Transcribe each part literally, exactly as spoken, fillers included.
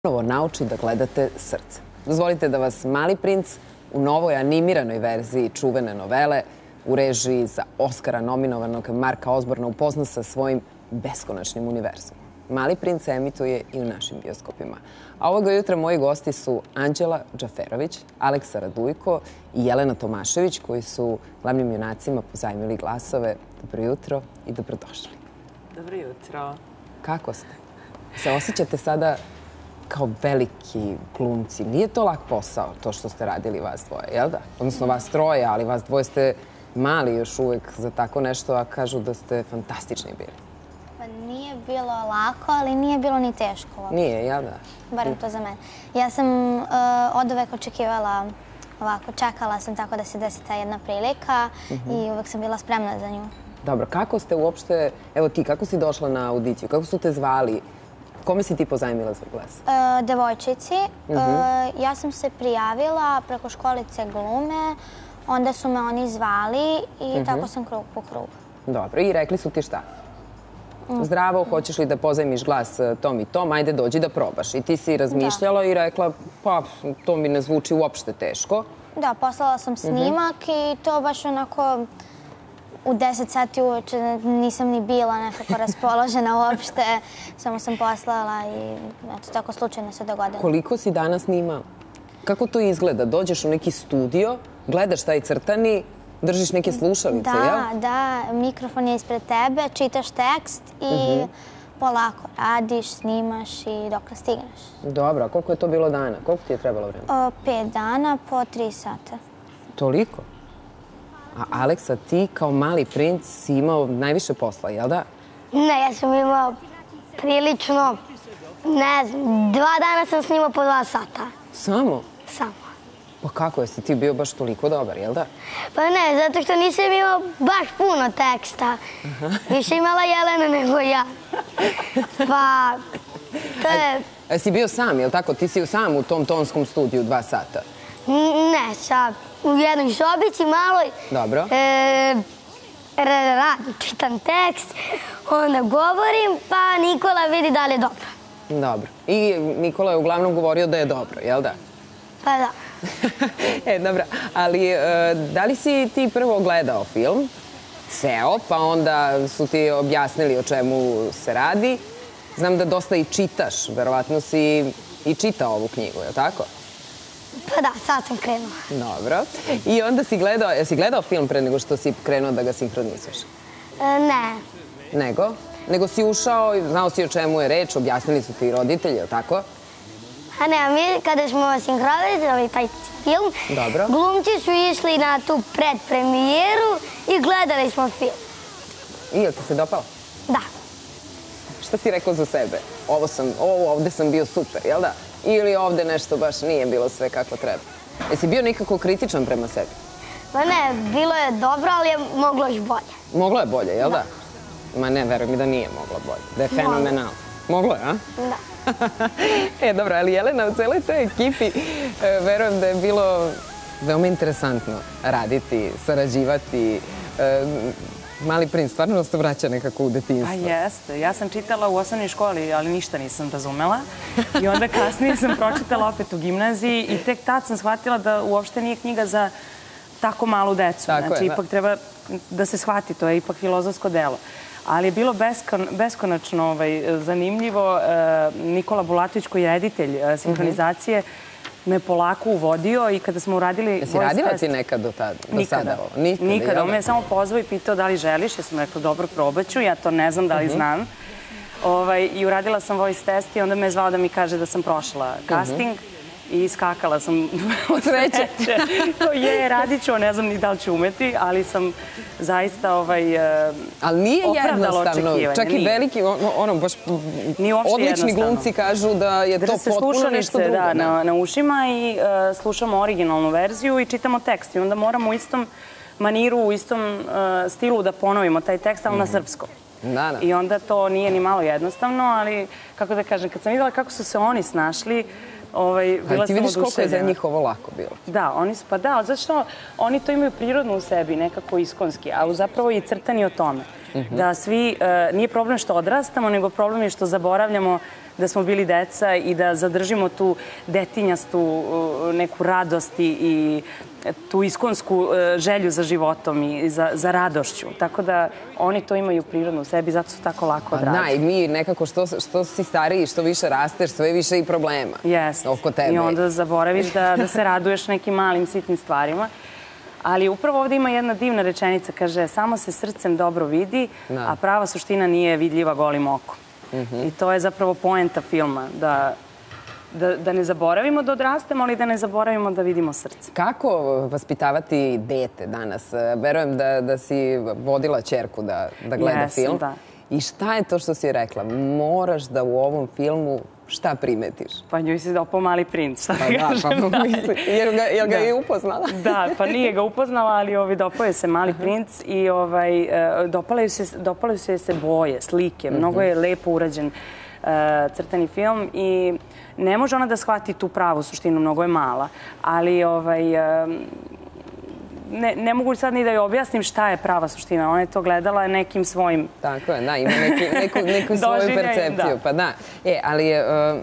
ponovo nauči da gledate srce. Dozvolite da vas Mali princ u novoj animiranoj verziji čuvene novele u režiji za Oskara nominovanog Marka Osborna upozna sa svojim beskonačnim univerzumom. Mali princ se emituje i u našim bioskopima. A ovoga jutra moji gosti su Anđela Džaferović, Aleksa Radujko i Jelena Tomašević, koji su glavnim junacima pozajmili glasove. Dobro jutro i dobrodošli. Dobro jutro. Kako ste? Se osjećate sada kao veliki glumci? Nije to lak posao, to što ste radili vas dvoje, jel da? Odnosno vas troje, ali vas dvoje ste mali još uvek za tako nešto, a kažu da ste fantastični bili. Pa nije bilo lako, ali nije bilo ni teško. Nije, jel da? Barem to za mene. Ja sam od uvek očekivala ovako, čekala sam tako da se desi ta jedna prilika i uvek sam bila spremna za nju. Dobro, kako ste uopšte, evo ti, kako si došla na audiciju? Kako su te zvali? Kome si ti pozajmila svoj glas? Devojčici. Ja sam se prijavila preko školice glume, onda su me oni zvali i tako sam krug po krug. Dobro, i rekli su ti šta? Zdravo, hoćeš li da pozajmiš glas tom i tom, ajde dođi da probaš. I ti si razmišljala i rekla, pa to mi ne zvuči uopšte teško. Da, poslala sam snimak i to baš onako u deset sati uveče nisam ni bila nekako raspoložena uopšte. Samo sam poslala i tako slučajno se dogodilo. Koliko si danas snimala? Kako to izgleda? Dođeš u neki studio, gledaš taj crtani, držiš neke slušalice, jel? Da, da. Mikrofon je ispred tebe, čitaš tekst i polako radiš, snimaš i dok stigneš. Dobro, a koliko je to bilo dana? Koliko ti je trebalo vremena? Pet dana po tri sata. Toliko? A Aleksa, ti kao Mali princ si imao najviše posla, jel da? Ne, ja sam imao prilično, ne znam, dva dana sam snimao po dva sata. Samo? Samo. Pa kako, jesi ti bio baš toliko dobar, jel da? Pa ne, zato što nisam imao baš puno teksta. Više imala Jelena nego ja. Pa, to je... A si bio sam, jel tako? Ti si sam u tom tonskom studiju dva sata? Ne, sad u jednoj sobici maloj. Dobro. Radim, čitam tekst, onda govorim, pa Nikola vidi da li je dobro. Dobro. I Nikola je uglavnom govorio da je dobro, jel da? Pa da. E, dobro. Ali da li si ti prvo gledao film, ceo, pa onda su ti objasnili o čemu se radi? Znam da dosta i čitaš, verovatno si i čitao ovu knjigu, jel tako? Pa da, sad sam krenula. Dobro. I onda si gledao, jesi gledao film pre nego što si krenuo da ga sinhronizuješ? Ne. Nego? Nego si ušao i znao si o čemu je reč, objasnili su ti roditelji, jel tako? A ne, mi kada smo sinhronizovali taj film, glumci su išli na tu predpremijeru i gledali smo film. I jel ti se dopao? Da. Šta si rekao za sebe? Ovo sam, ovo ovde sam bio super, jel da? Ili ovde nešto baš nije bilo sve kako treba? Jesi bio nekako kritičan prema sebi? Pa ne, bilo je dobro, ali je moglo još bolje. Moglo je bolje, jel da? Ma ne, veruj mi da nije moglo bolje. Da je fenomenalno. Moglo je, a? Da. E, dobro, ali Jelena, u celoj toj ekipi verujem da je bilo veoma interesantno raditi, sarađivati. Mali princ stvarno nas to vraća nekako u detinjstvo. A jeste. Ja sam čitala u osnovnoj školi, ali ništa nisam razumela. I onda kasnije sam pročitala opet u gimnaziji i tek tad sam shvatila da uopšte nije knjiga za tako malu decu. Znači, ipak treba da se shvati, to je ipak filozofsko delo. Ali je bilo beskonačno zanimljivo. Nikola Bulatović, koji je reditelj sinhronizacije, me polako uvodio i kada smo uradili... Jesi radila ti nekad do sada? Nikada. Nikada. On me je samo pozvao i pitao da li želiš. Ja sam rekla, dobro, probat ću. Ja to ne znam da li znam. I uradila sam voice test i onda me je zvao da mi kaže da sam prošla casting i skakala sam od sreće. To je, radit ću, ne znam ni da li ću umeti, ali sam zaista opravdala očekivanje. Ali nije jednostavno, čak i veliki, ono, baš odlični glumci kažu da je to potpuno nešto drugo. Da, na ušima i slušamo originalnu verziju i čitamo tekst. I onda moramo u istom maniru, u istom stilu da ponovimo taj tekst, ali na srpskom. I onda to nije ni malo jednostavno, ali, kako da kažem, kad sam videla kako su se oni snašli, bila sam oduševljena. Ti vidiš koliko je za njih ovo lako bilo? Da, oni su, pa da, zato što oni to imaju prirodno u sebi, nekako iskonski, a zapravo i crtani o tome. Da svi, nije problem što odrastamo, nego problem je što zaboravljamo da smo bili deca i da zadržimo tu detinjastu neku radost i tu iskonsku želju za životom i za radošću. Tako da oni to imaju prirodno u sebi, zato su tako lako odrađeni. Da, i mi nekako što si stariji, što više rasteš, sve više i problema oko tebe. I onda zaboraviš da se raduješ nekim malim, sitnim stvarima. Ali upravo ovdje ima jedna divna rečenica, kaže, samo se srcem dobro vidi, a prava suština nije vidljiva golim okom. I to je zapravo poenta filma, da ne zaboravimo da odrastemo, ali da ne zaboravimo da vidimo srce. Kako vaspitavati dete danas? Verujem da si vodila ćerku da gleda film. Jesam, da. I šta je to što si rekla? Moraš da u ovom filmu šta primetiš? Pa njoj se dopao Mali princ, šta da kažem. Jel ga je upoznala? Da, pa nije ga upoznala, ali dopao je se Mali princ i dopale su se boje, slike. Mnogo je lepo urađen crtani film i ne može ona da shvati tu pravu suštinu, mnogo je mala. Ali ne mogu sad ni da joj objasnim šta je prava suština. Ona je to gledala nekim svojim... Tako je, da, ima neku svoju percepciju. Pa da. E, ali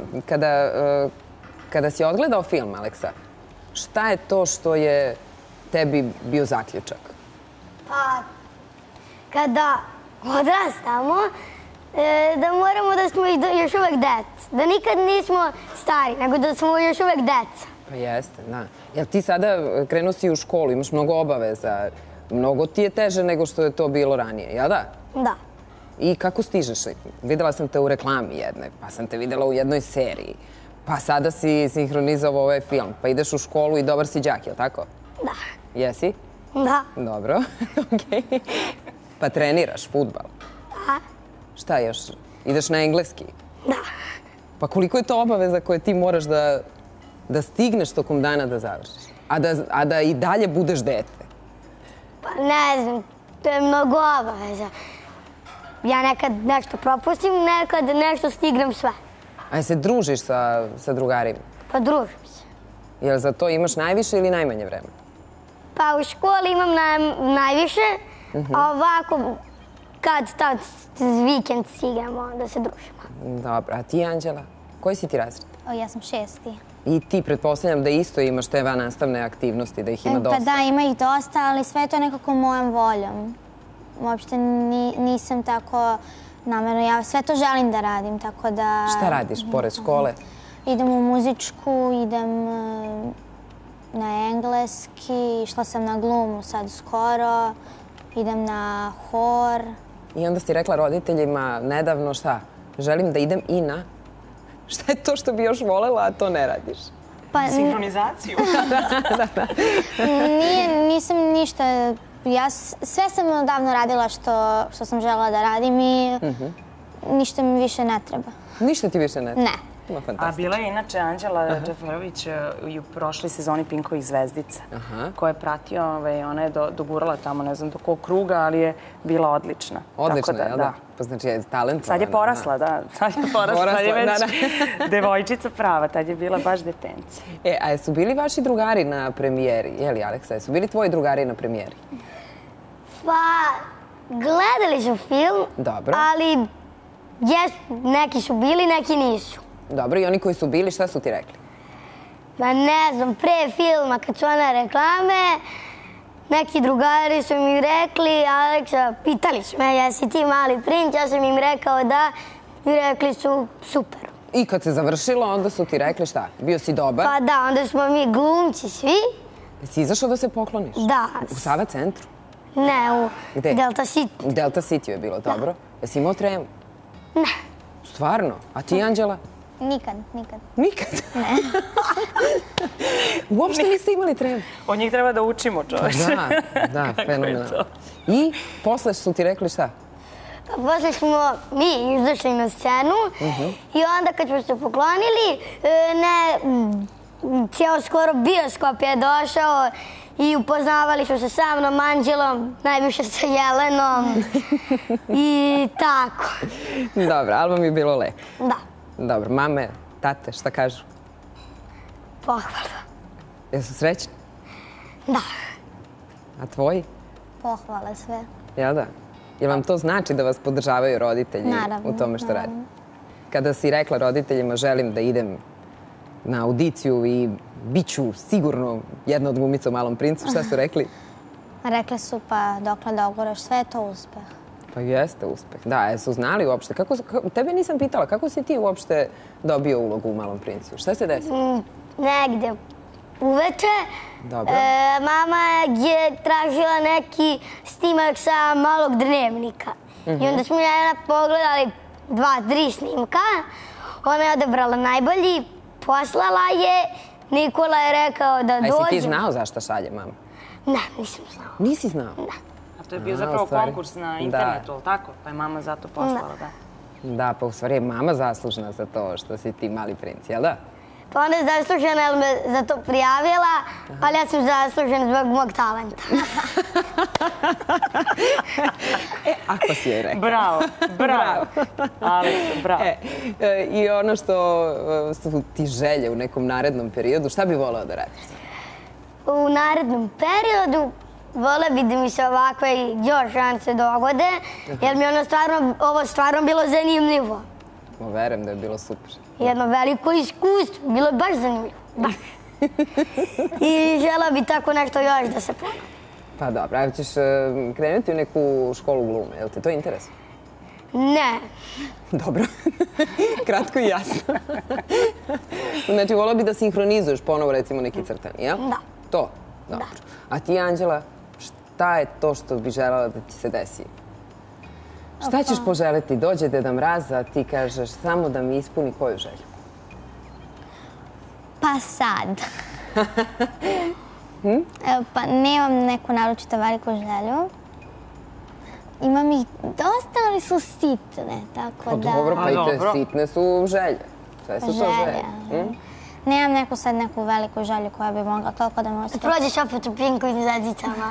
kada si odgledao film, Aleksa, šta je to što je tebi bio zaključak? Pa, kada odrastamo, da moramo da smo još uvek deca. Da nikad nismo stari, nego da smo još uvek deca. Pa jeste, da. Jel ti sada krenuo si u školu, imaš mnogo obaveza, mnogo ti je teže nego što je to bilo ranije, jel da? Da. I kako stižeš? Videla sam te u reklami jedne, pa sam te videla u jednoj seriji, pa sada si sinhronizovao ovaj film, pa ideš u školu i dobar si đak, jel tako? Da. Jesi? Da. Dobro, okej. Pa treniraš fudbal? Da. Šta još? Ideš na engleski? Da. Pa koliko je to obaveza koje ti moraš da da stigneš tokom dana da završiš, a da i dalje budeš dete? Pa ne znam, to je mnogo obaveza. Ja nekad nešto propustim, nekad nešto stignem sve. A se družiš sa drugarima? Pa družim se. Jel za to imaš najviše ili najmanje vremena? Pa u školi imam najviše, a ovako kad tad vikend stignemo da se družimo. Dobro, a ti, Anđela? Koji si ti razred? Ja sam šesti. I ti, pretpostavljam da isto imaš te vannastavne aktivnosti, da ih ima dosta. Pa da, ima ih dosta, ali sve je to nekako mojom voljom. Uopšte nisam tako namerno. Ja sve to želim da radim, tako da... Šta radiš pored škole? Idem u muzičku, idem na engleski, išla sam na glumu sad skoro, idem na hor. I onda si rekla roditeljima nedavno šta? Želim da idem i na... Šta je to što bi još volela, a to ne radiš? Sinhronizaciju. Nisam ništa... Ja sve sam odavno radila što sam želela da radim i ništa mi više ne treba. Ništa ti više ne treba? Ne. A bila je inače Anđela Džaferović i u prošloj sezoni Pinkovih zvezdica, koja je pratio, ona je dogurala tamo, ne znam do kog kruga, ali je bila odlična. Odlična, jel da? Pa znači je talentovana. Sad je porasla, da. Sad je porasla, sad je već devojčica prava, tad je bila baš detence. E, a su bili vaši drugari na premijeri, je li, Aleksa? Su bili tvoji drugari na premijeri? Pa, gledali su film, ali neki su bili, neki nisu. Dobro, i oni koji su bili, šta su ti rekli? Ma ne znam, pre filma, kad su one reklame, neki drugari su mi rekli, Aleksa, pitali su me, jesi ti Mali princ? Ja sam im rekao da i rekli su super. I kad se završilo, onda su ti rekli šta? Bio si dobar? Pa da, onda smo mi glumci svi. Jesi izašao da se pokloniš? Da. U Sava centru? Ne, u Delta City. U Delta City je bilo, dobro. Jesi imao tremu? Ne. Stvarno? A ti, Anđela? Nikad, nikad. Nikad? Ne. Uopšte niste imali tremu? Od njih treba da učimo, čoveče. Da, da, fenomenalno. I posle su ti rekli šta? Pa posle smo mi izašli na scenu i onda kad smo se poklonili, cijelo skoro bioskop je došao i upoznavali su se sa mnom, Anđelom, najviše sa Jelenom i tako. Dobro, album je bilo lepo. Da. Dobro, mame, tate, šta kažu? Pohvala. Jesu srećni? Da. A tvoji? Pohvala sve. Jel da? Jel vam to znači da vas podržavaju roditelji u tome što radite? kada si rekla roditeljima želim da idem na audiciju i bit ću sigurno jedna od glumica u Malom princu, šta su rekli? Rekli su pa dokle doguraš, sve je to uspeh. Pa jeste uspeh. Da, jesu znali uopšte. Kako, tebe nisam pitala, kako si ti uopšte dobio ulogu u Malom princu? Šta se desilo? Mm, negde uveče. Dobro. E, mama je tražila neki snimak sa Malog dnevnika. I onda smo ja pogledali dva, tri snimka. Ona je odebrala najbolji, poslala je. Nikola je rekao da dođe. A jesi ti znao zašto šalje mama? Ne, nisam znao. Nisi znao? Da. A to je bio zapravo konkurs na internetu, ali tako? Pa je mama zato poslala, da. Da, pa u stvari je mama zaslužna za to što si ti Mali princ, jel da? Pa onda je zaslužena jer me za to prijavila, ali ja sam zaslužena zbog mog talenta. E, ako si joj rekao. Bravo, bravo. Ali, bravo. E, i ono što su ti želje u nekom narednom periodu, šta bi voleo da radiš? U narednom periodu vole bi da mi se ovakve još šanse dogode, jer mi je ono stvarno, ovo stvarno bilo zanimljivo. Verujem da je bilo super. Jedno veliko iskustvo, bilo je baš zanimljivo. Baš. I žela bi tako nešto još da se pogleda. Pa dobro, a ćeš krenuti u neku školu glume, je li te to interesuje? Ne. Dobro. Kratko i jasno. Znači, volio bi da sinhronizuješ ponovo, recimo, neki crtani, jel? Da. To? Dobro. A ti, Anđela, šta je to što bi želela da ti se desi? Šta ćeš poželiti? Dođe Deda Mraz, a ti kažeš samo da mi ispuni koju želju? Pa sad. Pa nemam neku naročito veliku želju. Imam ih dosta, ali su sitne, tako da... Pa dobro, pa i te sitne su želje. Sve su to želje. Nemam neku sad neku veliku želju koja bi mogla toliko da me osjeća. Prođeš opet u Pinkovim zadzicama.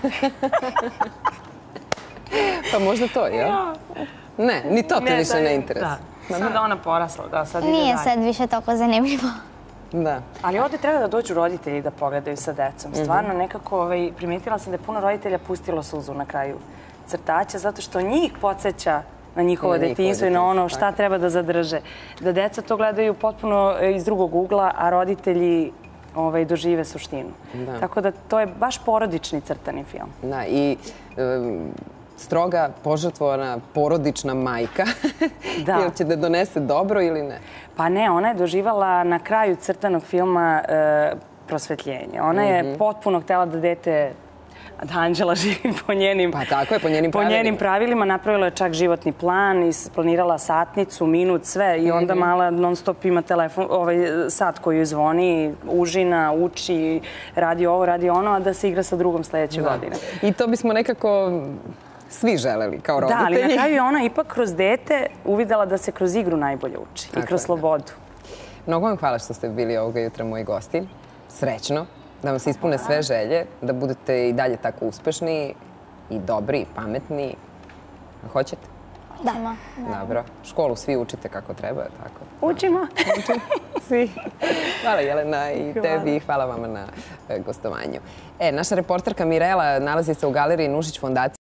Pa možda to, jel? Ne, ni to te više ne interesuje. Sada ona porasla, da, sad ide dalje. Nije sad više toliko zanimljivo. Da. Ali ovdje treba da dođu roditelji da pogledaju sa decom. Stvarno, nekako primetila sam da je puno roditelja pustilo suzu na kraju crtača, zato što njih podsjeća na njihovo detinjstvo i na ono šta treba da zadrže. Da deca to gledaju potpuno iz drugog ugla, a roditelji dožive suštinu. Tako da to je baš porodični crtani film. Da, i stroga, požrtvovana, porodična majka. Jel će da donese dobro ili ne? Pa ne, ona je doživala na kraju crtanog filma prosvetljenje. Ona je potpuno htjela da dete, da Anđela živi po njenim Pa tako je, po njenim po pravilima. njenim pravilima. Napravila je čak životni plan i planirala satnicu, minut, sve. I onda mala non stop ima telefon, ovaj sat koji joj zvoni, užina, uči, radi ovo, radi ono, a da se igra sa drugom sljedeće godine. I to bismo nekako svi želeli kao roditelji. Da, ali na kraju je ona ipak kroz dete uvidela da se kroz igru najbolje uči i kroz slobodu. Mnogo vam hvala što ste bili ovoga jutra moji gosti. Srećno, da vam se ispune sve želje, da budete i dalje tako uspešni i dobri i pametni. Hoćete? Da. Dobro. Školu svi učite kako treba, tako? Učimo. Svi. Hvala Jelena i tebi i hvala vama na gostovanju. E, naša reporterka Mirela nalazi se u galeriji Nušić fondacije.